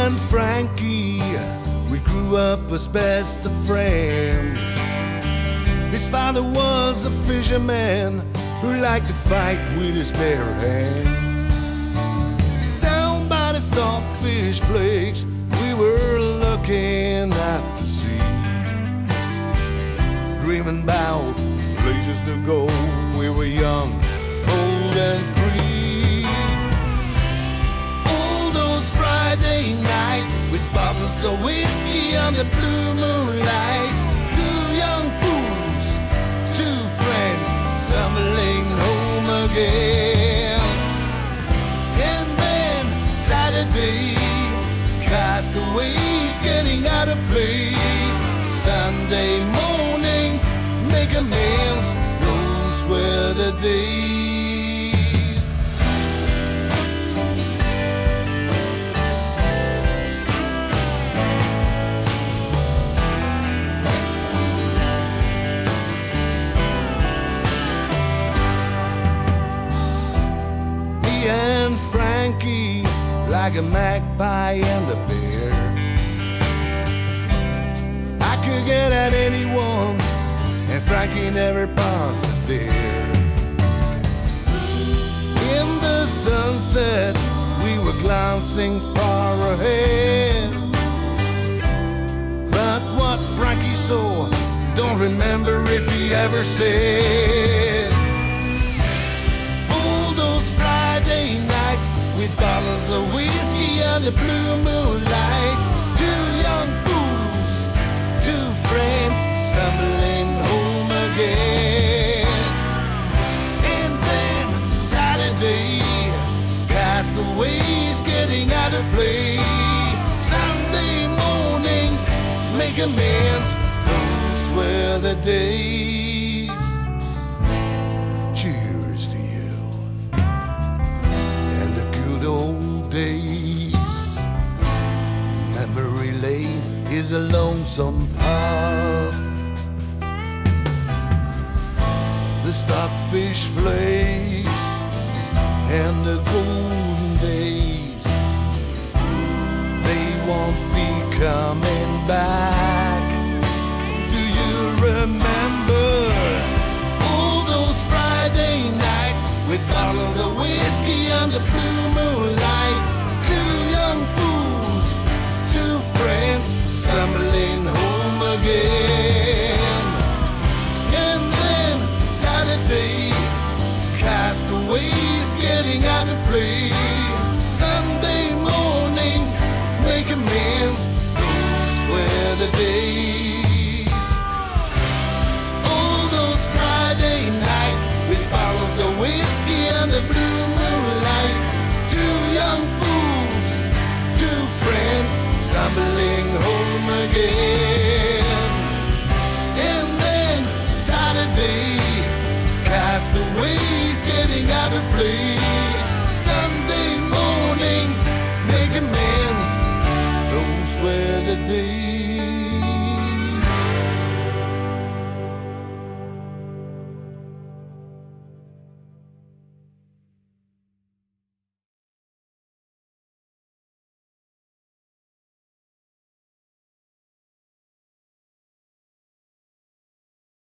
and Frankie, we grew up as best of friends. His father was a fisherman who liked to fight with his bare hands. Down by the stockfish flakes, we were looking out to sea, dreaming about places to go. We were young, old and free. All those Friday nights with bottles of whiskey under blue moonlight. Two young fools, two friends stumbling home again. And then Saturday, castaways getting out of play. Sunday mornings, make amends, those were the days. Me and Frankie, like a magpie and a bear, I could get at anyone, and Frankie never paused a dare. In the sunset, we were glancing far ahead, but what Frankie saw, don't remember if he ever said. All those Friday nights with bottles of whiskey under blue moonlight. Two young fools, two friends stumbling home again. And then Saturday, castaways getting out of play. Sunday mornings, make amends, those were the days. Cheers to you and the good old days. Memory lane is a lonesome path. The stockfish flakes and the golden days, they won't be coming back. Do you remember all those Friday nights with bottles of whiskey under blue moonlight? Two young fools, two friends stumbling home again. And then Saturday, castaways getting out of play. Sunday mornings, make amends, those were the days. All those Friday nights with bottles of whiskey under blue moonlight. Two young fools, two friends stumbling home again. And then Saturday, castaways getting out of play.